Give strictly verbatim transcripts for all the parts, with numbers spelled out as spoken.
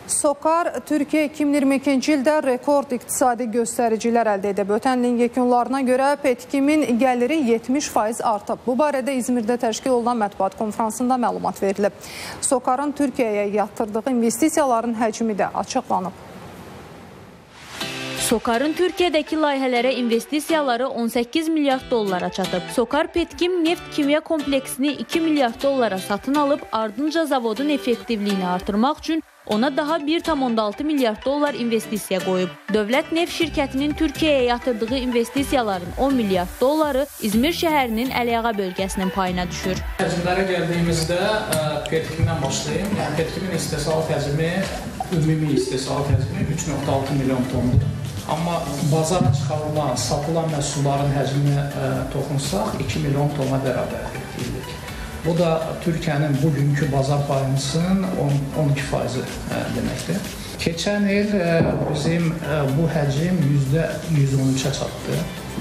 SOCAR Türkiyə iki min iyirmi ikinci ildə rekord iqtisadi göstəricilər əldə edib. Ötən ilin yekunlarına görə Petkimin gəliri yetmiş faiz artıb. Bu barədə İzmirdə təşkil olunan mətbuat konfransında məlumat verilib. SOCARın Türkiyəyə yatırdığı investisiyaların həcmi də açıqlanıb. SOCARın Türkiyədəki layihələrə investisiyaları on səkkiz milyard dollara çatıb. SOCAR Petkim neft kimya kompleksini iki milyard dollara satın alıb, ardınca zavodun effektivliyini artırmaq üçün ona daha bir tam on altı milyard dollar investisiya qoyub. Dövlət Neft şirkətinin Türkiyəyə yatırdığı investisiyaların on milyard dolları İzmir şəhərinin Əliağa bölgəsinin payına düşür. Həcmlərə gəldiyimizdə Petkimdən başlayayım. Yəni, Petkimin istehsalat həcmi, ümumi istehsalat həcmi üç nöqtə altı milyon tondur. Amma bazara çıxarılan, satılan məhsulların həcminə toxunsaq iki milyon tona bərabərdir. Bu da Türkiyənin bugünkü bazar payımızın on iki faizi deməkdir. Keçən il bizim bu həcm yüzdə yüz on üçə çatdı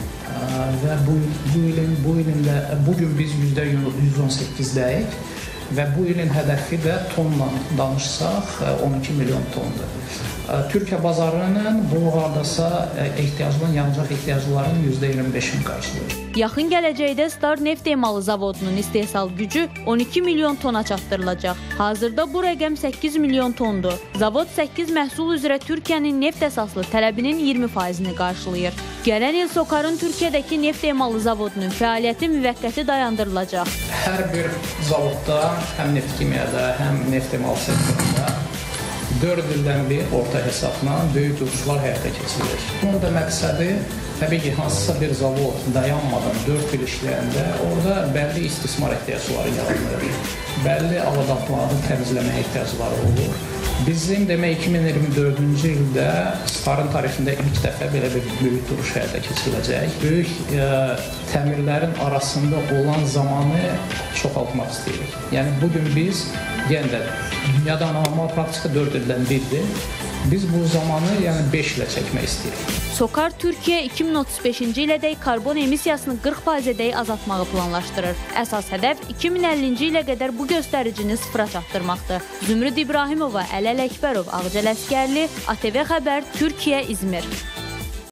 və bu, bu ilin, bu ilin də, bugün biz yüzdə yüz on səkkizdəyik və bu ilin hədəfi də tonla danışsaq on iki milyon tondur. Türkiyə bazarının bu hardasa ehtiyacının, yanacaq ehtiyacların yüzdə iyirmi beşini qarşılayır. Yaxın gələcəkdə Star Neft emalı zavodunun istehsal gücü on iki milyon tona çatdırılacaq. Hazırda bu rəqəm səkkiz milyon tondur. Zavod səkkiz məhsul üzrə Türkiyənin neft əsaslı tələbinin iyirmi faizini qarşılayır. Gələn il SOCARın Türkiyədəki neft emalı zavodunun fəaliyyəti müvəqqəti dayandırılacaq. Hər bir zavodda, həm neft kimyada, həm neft emalı sektorunda dörd ildən bir orta hesabla böyük duruşlar həyata keçirilir. Bunun da məqsədi təbii ki, hansısa bir zavod dayanmadan dörd il işləyəndə orada bəlli istismar ehtiyacları yaranır, bəlli avadatların təmizləmə ehtiyacları olur. Bizim demək iki min iyirmi dördüncü ildə STAR-ın tarixində ilk dəfə belə bir böyük duruş həyata keçiriləcək. Böyük e, təmirlərin arasında olan zamanı çoxaltmaq istəyirik. Yəni bugün biz yenə də dünyada normal praktika dörd ildən birdir. Biz bu zamanı yəni beş ilə çəkmək istəyirik. SOCAR Türkiyə iki min otuz beşinci ilədək karbon emissiyasını qırx faizədək azaltmağı planlaşdırır. Əsas hədəf iki min əllinci ilə qədər bu göstəricini sıfıra çatdırmaqdır. Zümrüd İbrahimova, Ələl Əkbərov, Ağcəl Əskərli, A T V Xəbər, Türkiyə, İzmir.